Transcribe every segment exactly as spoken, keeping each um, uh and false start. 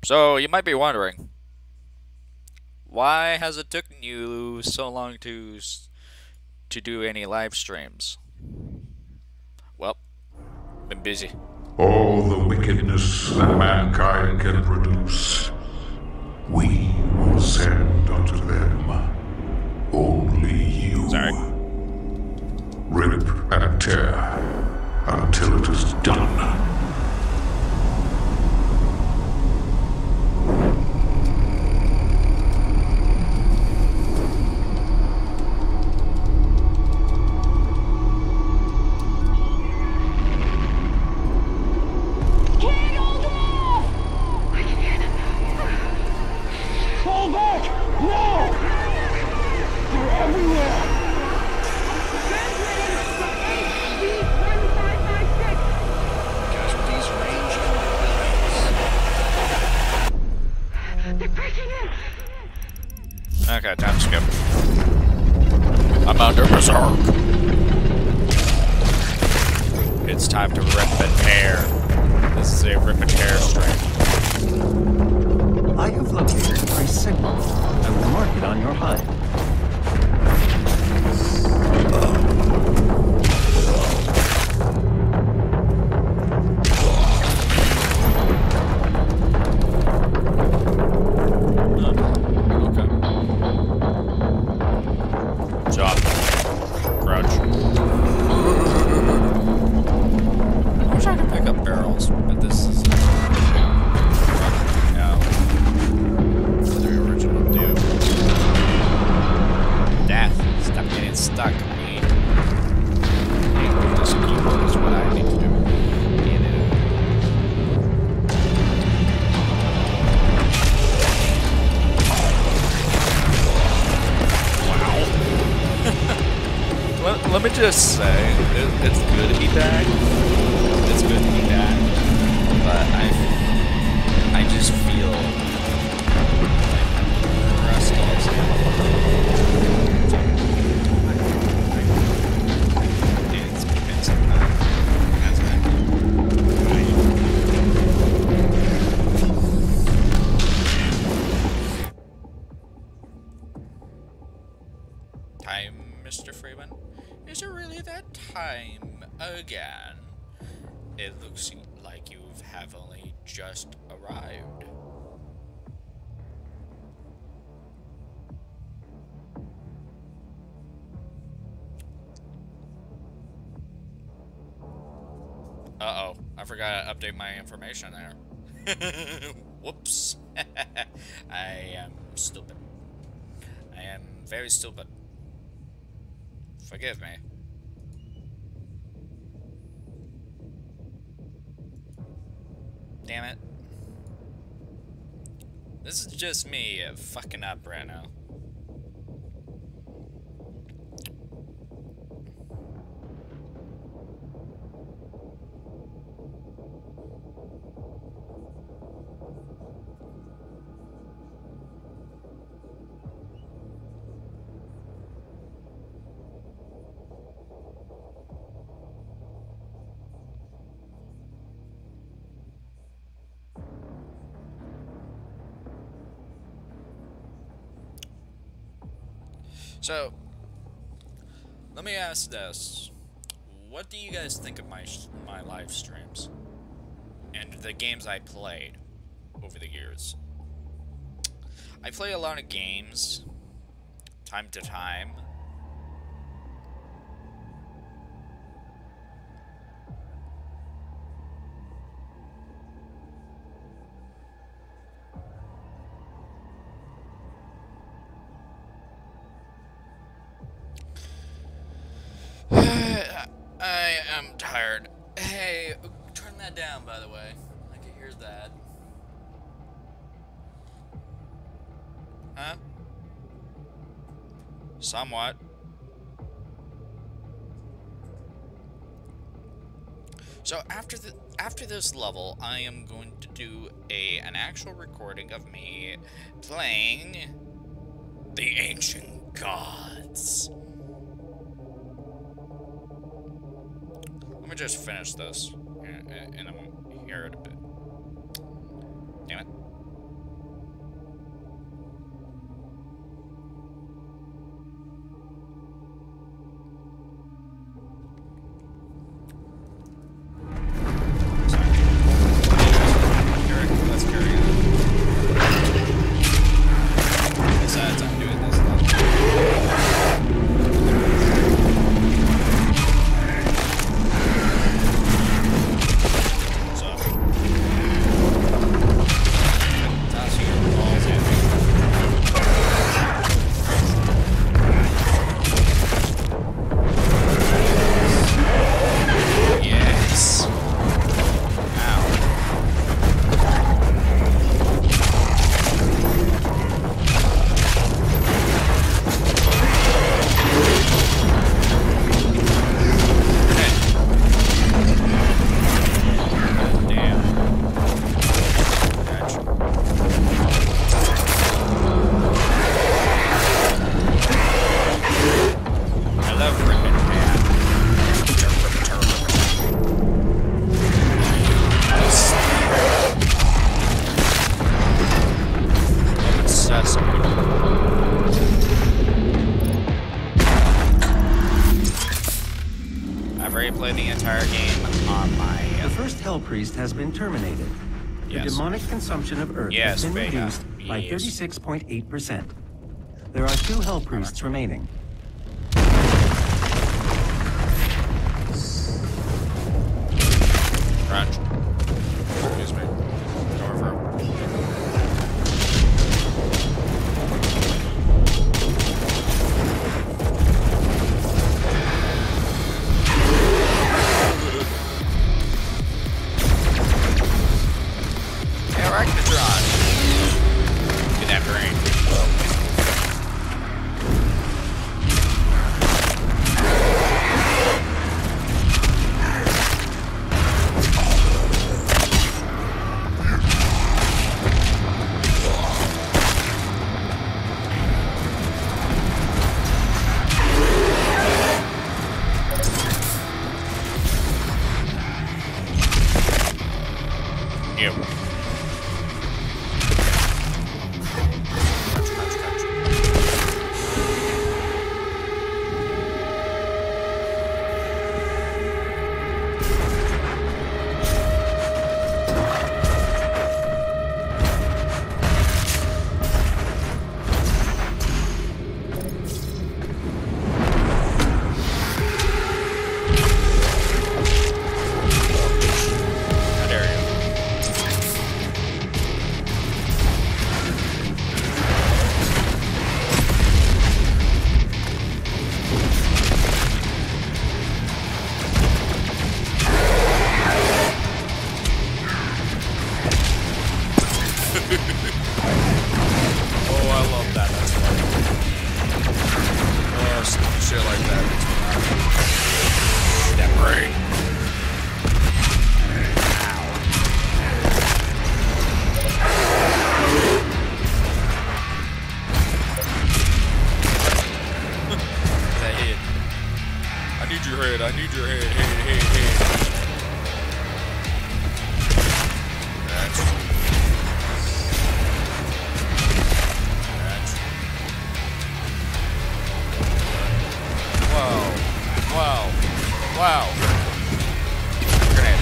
So you might be wondering, why has it taken you so long to s- to do any live streams? Well, been busy. All the wickedness that mankind can produce, we will send unto them. Only you. Sorry. Rip and tear until it is done. Fall back! No! They're everywhere! They're breaking in! Okay, time to skip. I'm under berserk. It's time to rip and tear. This is a rip and tear stream. I have located my signal. I will mark it on your H U D. Okay. Jump. Crouch. I wish I could pick up barrels, but this is no. For the original dude. Death. Stop getting stuck. Me. This keyboard is what I need to do. Get it. let, let me just say, it, it's good to be back. It's good to be back. But I, I just feel like rusty as hell. It's been some time. That's bad. Time, Mister Freeman? Is it really that time again? It looks like you have only just arrived. Uh-oh, I forgot to update my information there. Whoops. I am stupid. I am very stupid. Forgive me. Damn it. This is just me uh, fucking up right now. So, let me ask this. What do you guys think of my my live streams? And the games I played over the years? I play a lot of games, time to time. I am tired. Hey, turn that down, by the way. I can hear that. Huh? Somewhat. So after the after this level, I am going to do a an actual recording of me playing the Ancient Gods. Let me just finish this, and, and I'm here in a bit. Damn it. entire game on my... The first Hell Priest has been terminated. Yes. The demonic consumption of Earth Yes, has been Vega. reduced by Yes. thirty-six point eight percent. There are two Hell Priests remaining. Crunch. Excuse me. Over. Yeah, Arachnotron. Get that brain. Ew. Crunch, crunch, crunch. How dare you? Oh, I love that. That's funny. Oh, stupid shit like that. That brain. That head. I need your head. I need your head. Head, head, head. That's. That's. Whoa. Whoa. Wow. Grenade.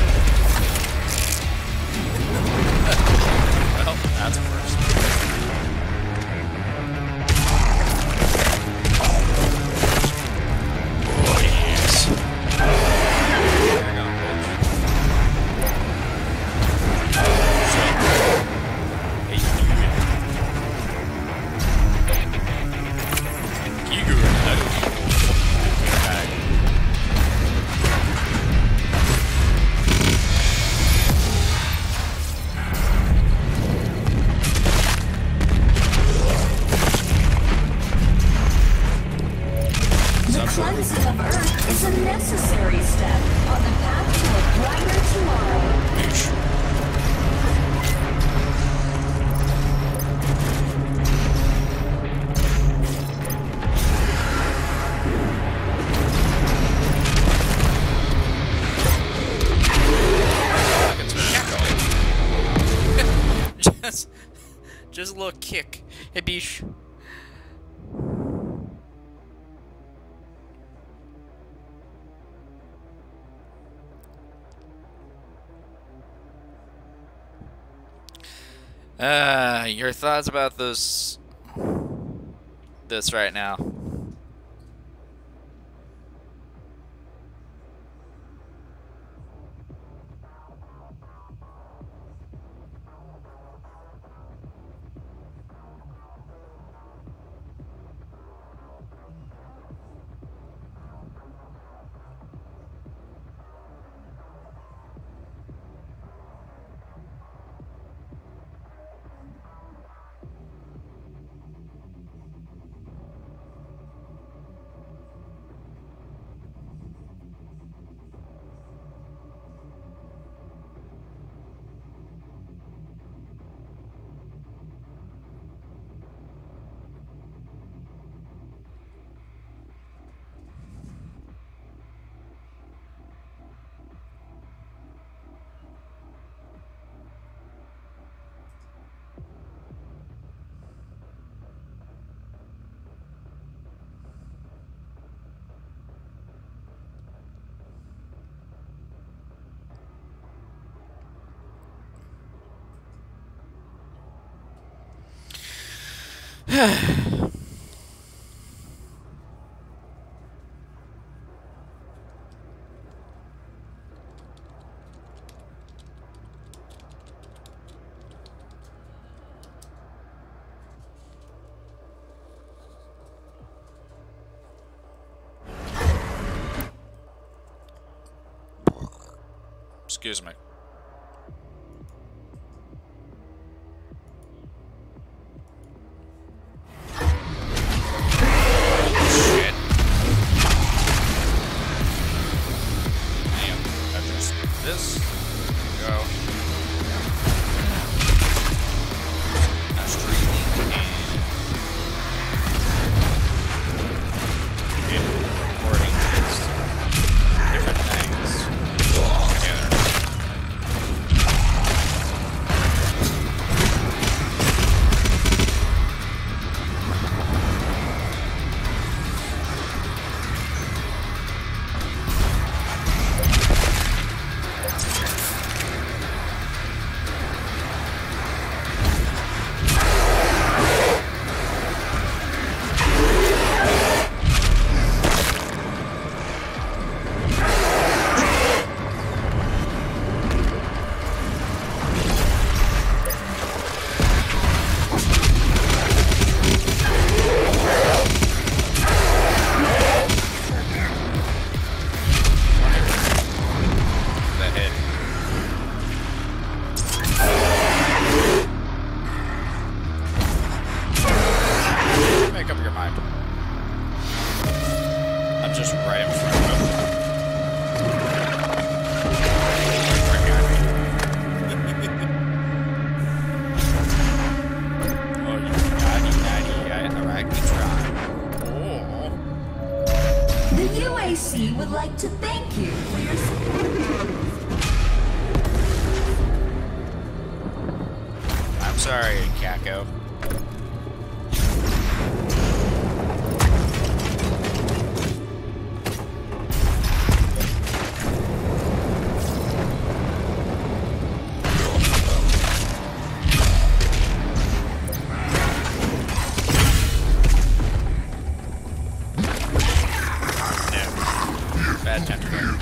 Well, that's a first. Oh, yes. Hang on, bitch. So, hey, you Giga, that is cool. Bag. The cleansing of Earth is a necessary step on the path to a brighter tomorrow. Bitch. Like it's a gecko. just, just a little kick. Hey, bish. Uh, your thoughts about those, this right now? Excuse me. Shit. Damn. Address this. Go. Now streaming and recording is different things together. would like to thank you for your support. I'm sorry, Kako. Bad tentacle.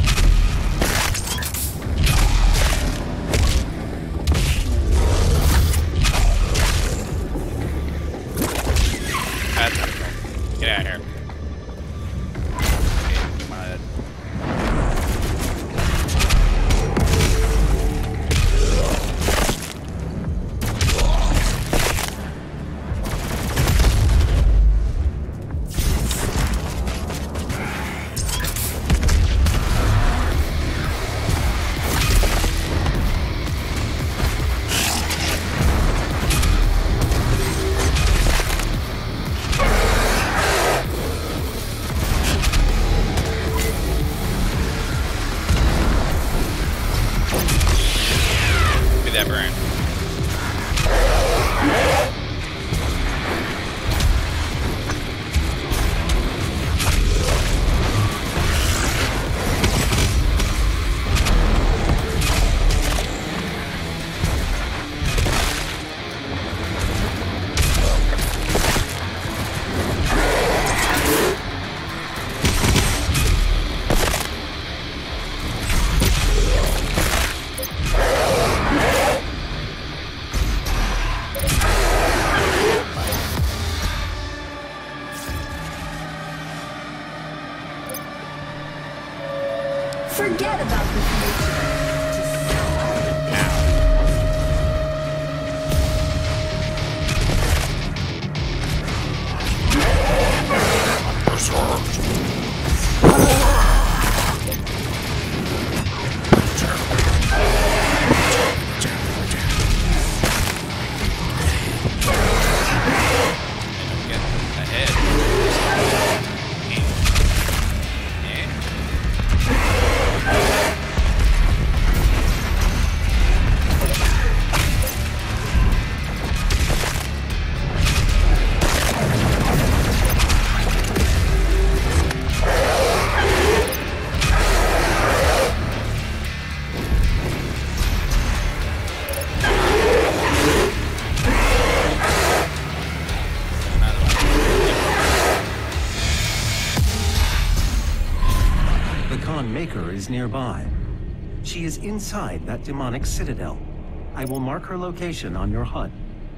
is nearby. She is inside that demonic citadel. I will mark her location on your H U D.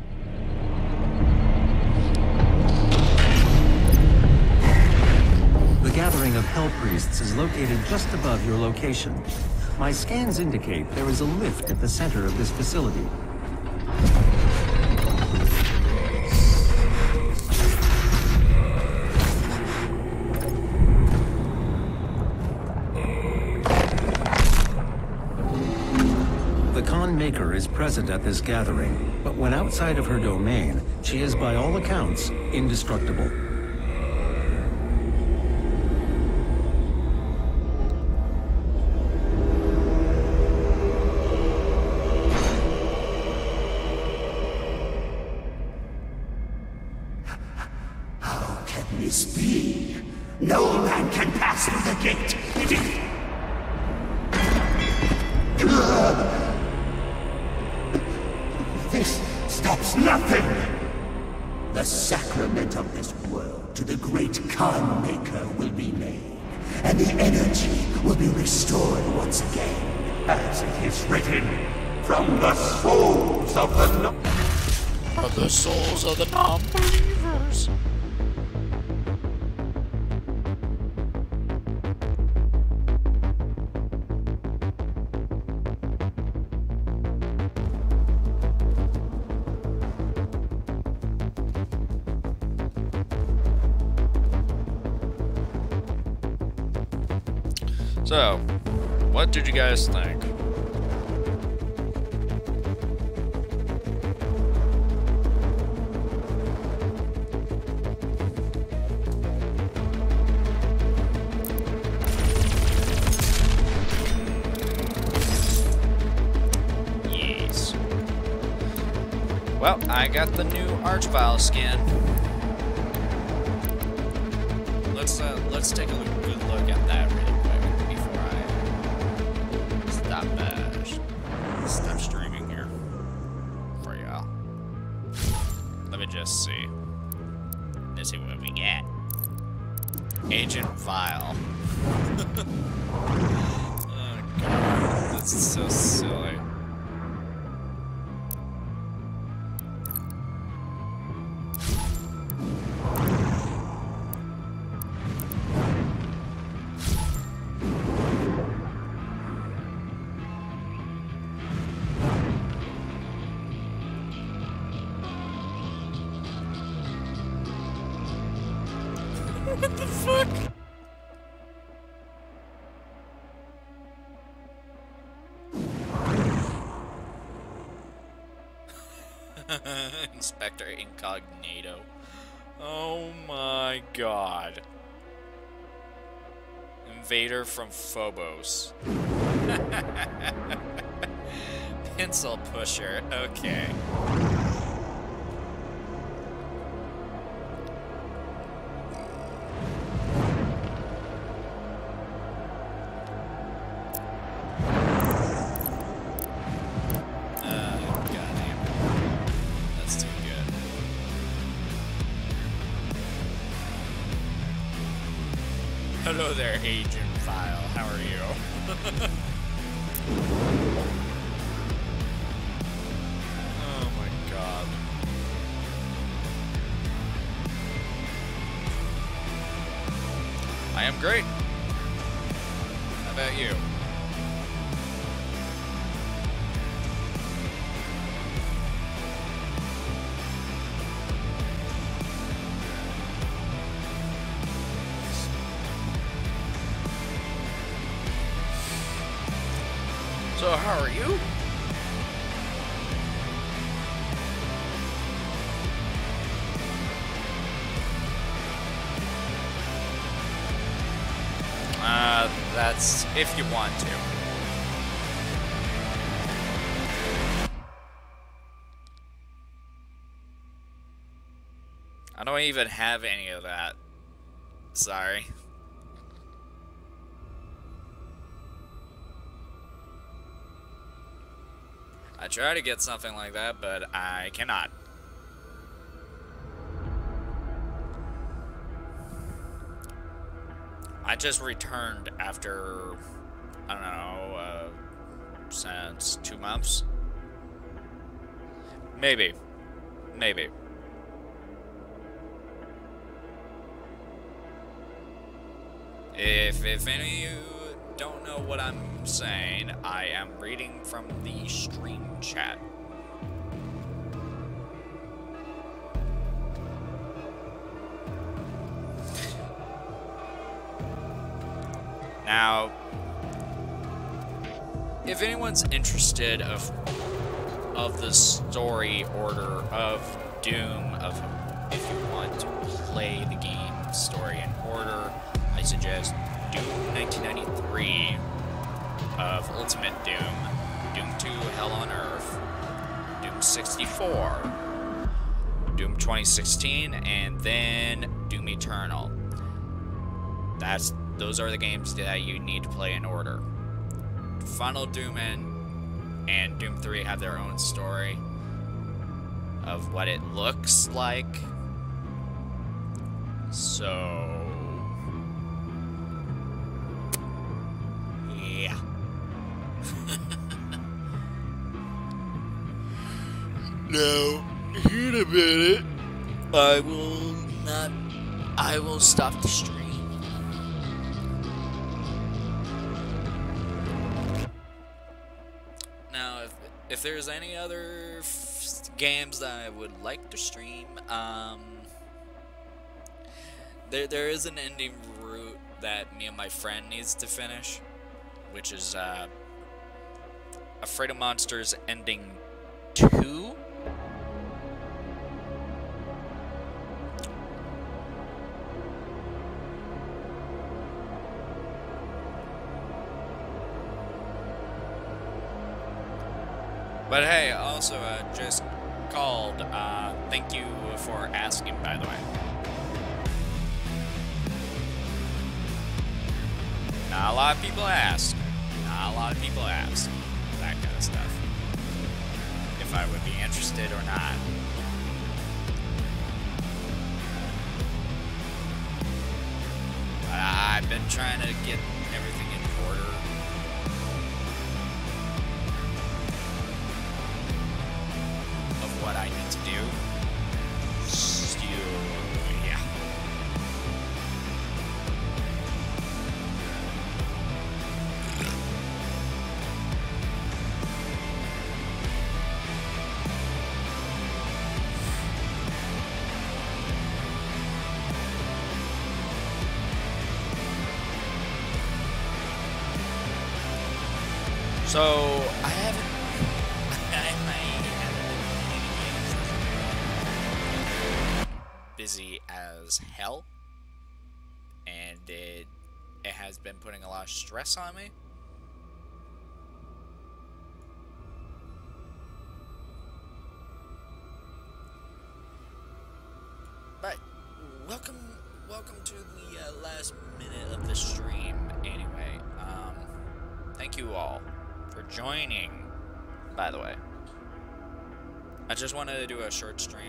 The gathering of Hell Priests is located just above your location. My scans indicate there is a lift at the center of this facility. The Khan Maker is present at this gathering, but when outside of her domain, she is by all accounts indestructible. How can this be? No man can pass through the gate. It is... This stops nothing! The sacrament of this world to the great Khan Maker will be made, and the energy will be restored once again, as it is written, from the souls of the non- From the souls of the non-believers. So, what did you guys think? Yes. Well, I got the new Archvile skin. Let's uh, let's take a look, good look at that really quick before I stop uh, stop streaming here for y'all. Let me just see. Let's see what we get. Agent Vile. Oh god, that's so silly. What the fuck? Inspector Incognito. Oh my god. Invader from Phobos. Pencil pusher. Okay. Hello there, Agent Vile. How are you? Oh my god. I am great. How about you? So how are you? Uh, that's if you want to. I don't even have any of that. Sorry. I try to get something like that, but I cannot. I just returned after I don't know, uh, since two months? Maybe. Maybe. If, if any of you don't know what I'm saying, I am reading from the stream chat. Now, if anyone's interested of of the story order of Doom, of if you want to play the game story in order, I suggest Doom nineteen ninety-three of Ultimate Doom, Doom two Hell on Earth, Doom sixty-four, Doom twenty sixteen, and then Doom Eternal. That's Those are the games that you need to play in order. Final Doom and, and Doom three have their own story of what it looks like. So, yeah. Now, here in a minute, I will not, I will stop the stream. Now, if, if there's any other f games that I would like to stream, um, there there is an ending route that me and my friend needs to finish, which is uh, Afraid of Monsters Ending two. But hey, also, uh, just called, uh, thank you for asking, by the way. Not a lot of people ask. Not a lot of people ask that kind of stuff. If I would be interested or not. But I've been trying to get everything in order. What I need to do. So, yeah. So, I haven't busy as hell, and it it has been putting a lot of stress on me. But welcome welcome to the uh, last minute of the stream anyway. Um thank you all for joining, by the way. I just wanted to do a short stream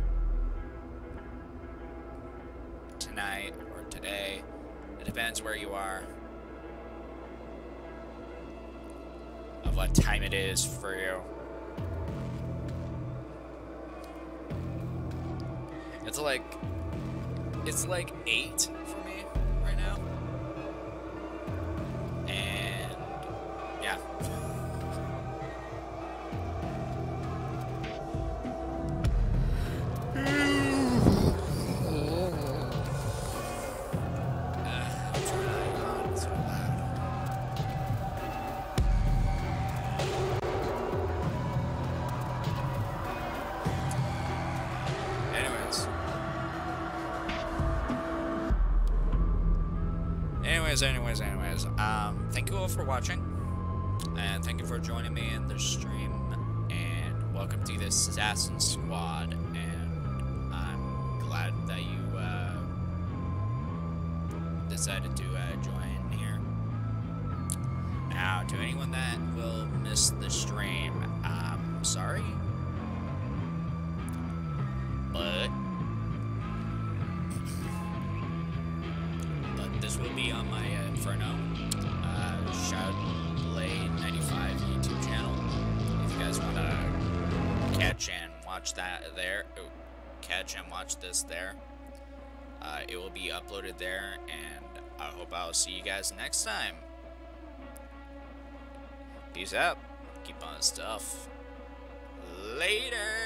tonight or today. It depends where you are, of what time it is for you. It's like it's like eight for me right now, and yeah. Anyways, anyways, anyways, um, thank you all for watching, and thank you for joining me in the stream, and welcome to this Assassin Squad, and I'm glad that you, uh, decided to, uh, join here. Now, to anyone that will miss the stream, I'm sorry, but this will be on my uh, Inferno uh, show. Proud Blade ninety-five YouTube channel. If you guys want to catch and watch that there, oh, catch and watch this there, uh, it will be uploaded there, and I hope I'll see you guys next time. Peace out. Keep on stuff. Later.